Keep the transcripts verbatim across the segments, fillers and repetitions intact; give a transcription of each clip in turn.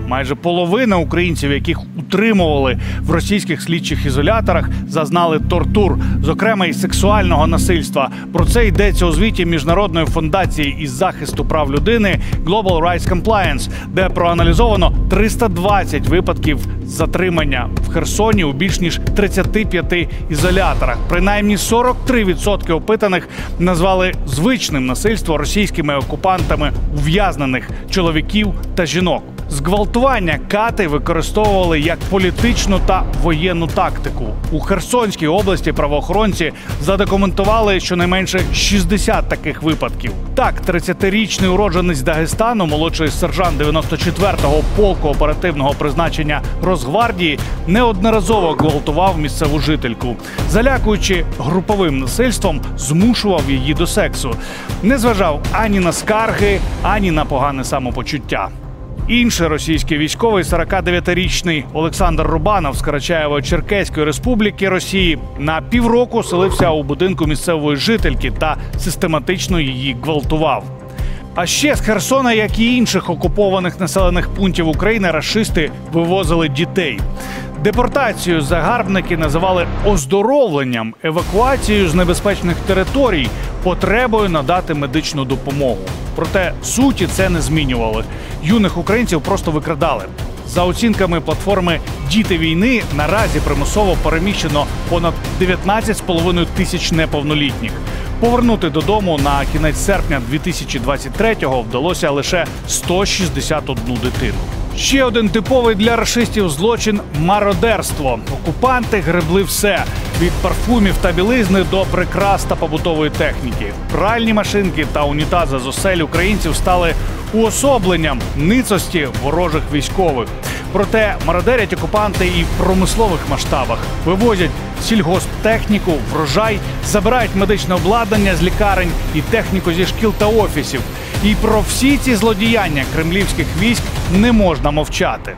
Майже половина українців, яких утримували в російських слідчих ізоляторах, зазнали тортур, зокрема і сексуального насильства. Про це йдеться у звіті Міжнародної фундації із захисту прав людини Global Rights Compliance, де проаналізовано триста двадцять випадків затримання в Херсоні у більш ніж тридцяти п'яти ізоляторах. Принаймні сорок три відсотки опитаних назвали звичним насильство російськими окупантами ув'язнених чоловіків та жінок. Зґвалтування кати використовували як політичну та воєнну тактику. У Херсонській області правоохоронці задокументували щонайменше шістдесят таких випадків. Так, тридцятирічний уродженець Дагестану, молодший сержант дев'яносто четвертого полку оперативного призначення Росгвардії, неодноразово гвалтував місцеву жительку. Залякуючи груповим насильством, змушував її до сексу. Не зважав ані на скарги, ані на погане самопочуття. Інший російський військовий, сорокадев'ятирічний Олександр Рубанов з Карачаєво-Черкеської республіки Росії, на півроку селився у будинку місцевої жительки та систематично її гвалтував. А ще з Херсона, як і інших окупованих населених пунктів України, рашисти вивозили дітей. Депортацію загарбники називали оздоровленням, евакуацією з небезпечних територій, потребою надати медичну допомогу. Проте суті це не змінювало. Юних українців просто викрадали. За оцінками платформи «Діти війни» наразі примусово переміщено понад дев'ятнадцять з половиною тисяч неповнолітніх. Повернути додому на кінець серпня дві тисячі двадцять третього вдалося лише сто шістдесят одну дитину. Ще один типовий для рашистів злочин – мародерство. Окупанти гребли все – від парфумів та білизни до прикрас та побутової техніки. Пральні машинки та унітази з осель українців стали уособленням ницості ворожих військових. Проте мародерять окупанти і в промислових масштабах. Вивозять сільгосптехніку, врожай, забирають медичне обладнання з лікарень і техніку зі шкіл та офісів. І про всі ці злодіяння кремлівських військ не можна мовчати.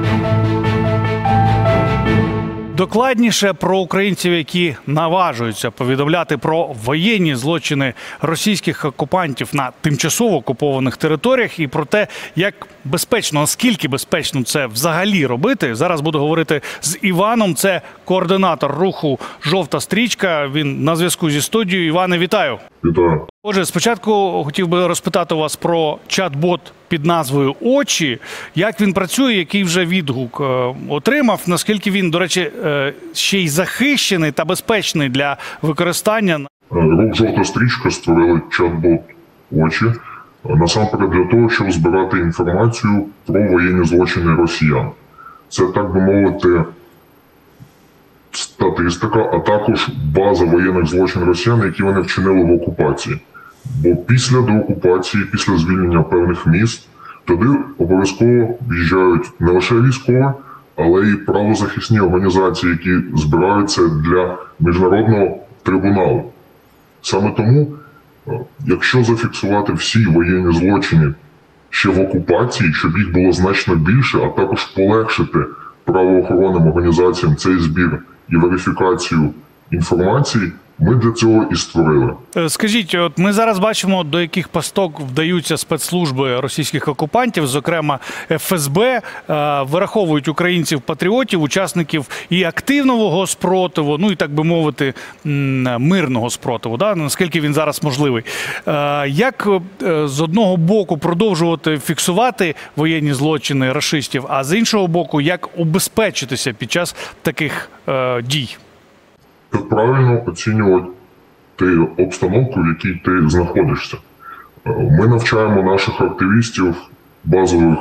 Докладніше про українців, які наважуються повідомляти про воєнні злочини російських окупантів на тимчасово окупованих територіях і про те, як безпечно, наскільки безпечно це взагалі робити. Зараз буду говорити з Іваном, це координатор руху «Жовта стрічка». Він на зв'язку зі студією. Іване, вітаю. Вітаю. Отже, спочатку хотів би розпитати у вас про чат-бот під назвою «Очі». Як він працює, який вже відгук е, отримав, наскільки він, до речі, е, ще й захищений та безпечний для використання? Рух «Жовта стрічка» створили чат-бот «Очі». Насамперед для того, щоб збирати інформацію про воєнні злочини росіян. Це, так би мовити, статистика, а також база воєнних злочинів росіян, які вони вчинили в окупації. Бо після деокупації, після звільнення певних міст, туди обов'язково в'їжджають не лише військові, але й правозахисні організації, які збираються для міжнародного трибуналу. Саме тому, якщо зафіксувати всі воєнні злочини ще в окупації, щоб їх було значно більше, а також полегшити правоохоронним організаціям цей збір і верифікацію інформації, ми для цього і створили. Скажіть, от ми зараз бачимо, до яких пасток вдаються спецслужби російських окупантів, зокрема еф ес бе, вираховують українців-патріотів, учасників і активного спротиву, ну і, так би мовити, мирного спротиву, да? Наскільки він зараз можливий. Як з одного боку продовжувати фіксувати воєнні злочини рашистів, а з іншого боку, як убезпечитися під час таких дій? Як правильно оцінювати обстановку, в якій ти знаходишся. Ми навчаємо наших активістів базових,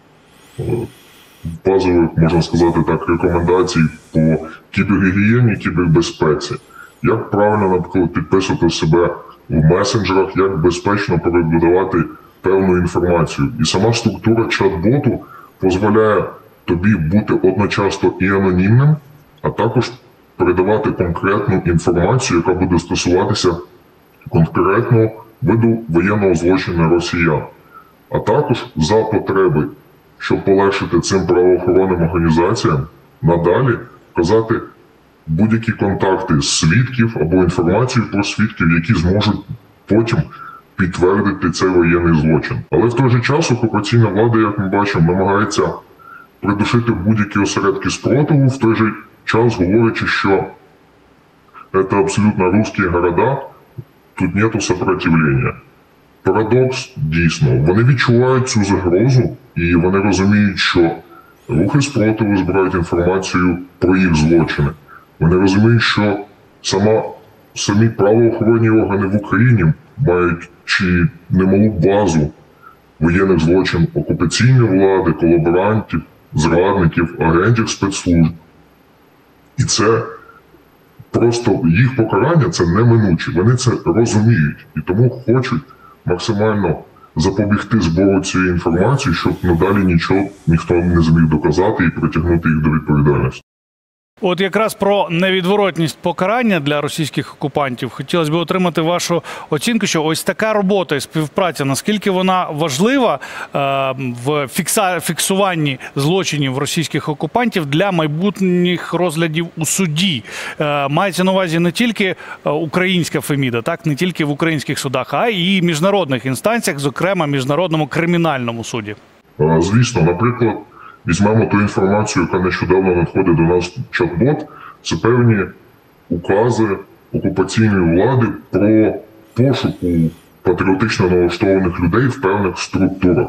базових, можна сказати так, рекомендацій по кібергігієні, кібербезпеці. Як правильно, наприклад, підписувати себе в месенджерах, як безпечно передавати певну інформацію. І сама структура чат-боту дозволяє тобі бути одночасно і анонімним, а також передавати конкретну інформацію, яка буде стосуватися конкретного виду воєнного злочину росіян. А також за потреби, щоб полегшити цим правоохоронним організаціям, надалі вказати будь-які контакти з свідків або інформацію про свідків, які зможуть потім підтвердити цей воєнний злочин. Але в той же час окупаційна влада, як ми бачимо, намагається придушити будь-які осередки спротиву, в той же час говорячи, що це абсолютно русські города, тут нету сопротивлення. Парадокс, дійсно, вони відчувають цю загрозу і вони розуміють, що рухи спротиву збирають інформацію про їх злочини. Вони розуміють, що сама, самі правоохоронні органи в Україні мають чи немалу базу воєнних злочин окупаційної влади, колаборантів, зрадників, агентів спецслужб. І це просто їх покарання – це неминуче. Вони це розуміють і тому хочуть максимально запобігти збору цієї інформації, щоб надалі нічого ніхто не зміг доказати і притягнути їх до відповідальності. От якраз про невідворотність покарання для російських окупантів хотілося б отримати вашу оцінку, що ось така робота і співпраця, наскільки вона важлива е, в фікса, фіксуванні злочинів російських окупантів для майбутніх розглядів у суді. Е, мається на увазі не тільки українська Феміда, так, не тільки в українських судах, а й міжнародних інстанціях, зокрема Міжнародному кримінальному суді. Звісно, наприклад, візьмемо ту інформацію, яка нещодавно надходить до нас в чат-бот, це певні укази окупаційної влади про пошуку патріотично налаштованих людей в певних структурах.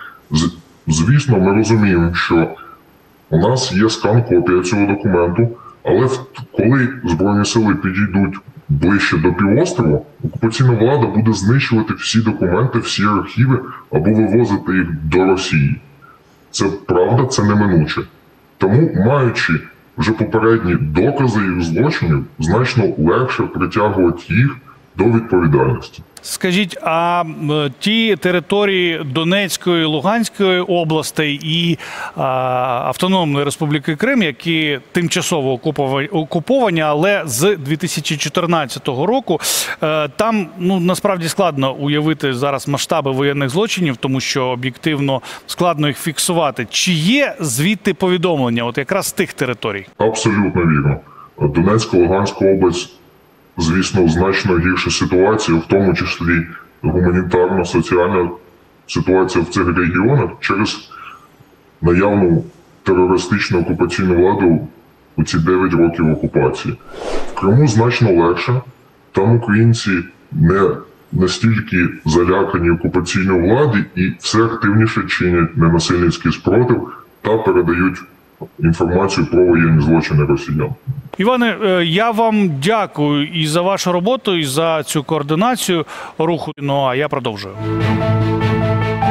Звісно, ми розуміємо, що у нас є скан-копія цього документу, але коли Збройні сили підійдуть ближче до півострова, окупаційна влада буде знищувати всі документи, всі архіви або вивозити їх до Росії. Це правда, це неминуче. Тому, маючи вже попередні докази їх злочинів, значно легше притягувати їх до відповідальності. Скажіть, а ті території Донецької, Луганської областей і а, Автономної Республіки Крим, які тимчасово окуповані, але з дві тисячі чотирнадцятого року, там ну, насправді складно уявити зараз масштаби воєнних злочинів, тому що об'єктивно складно їх фіксувати. Чи є звідти повідомлення от якраз з тих територій? Абсолютно вірно. Донецька, Луганська область, звісно, значно гірша ситуація, в тому числі гуманітарна, соціальна ситуація в цих регіонах через наявну терористичну окупаційну владу у ці дев'ять років окупації. В Криму значно легше, там українці не настільки залякані окупаційною владою і все активніше чинять ненасильницький спротив та передають інформацію про воєнні злочини росіян. Іване, я вам дякую і за вашу роботу, і за цю координацію руху. Ну а я продовжую.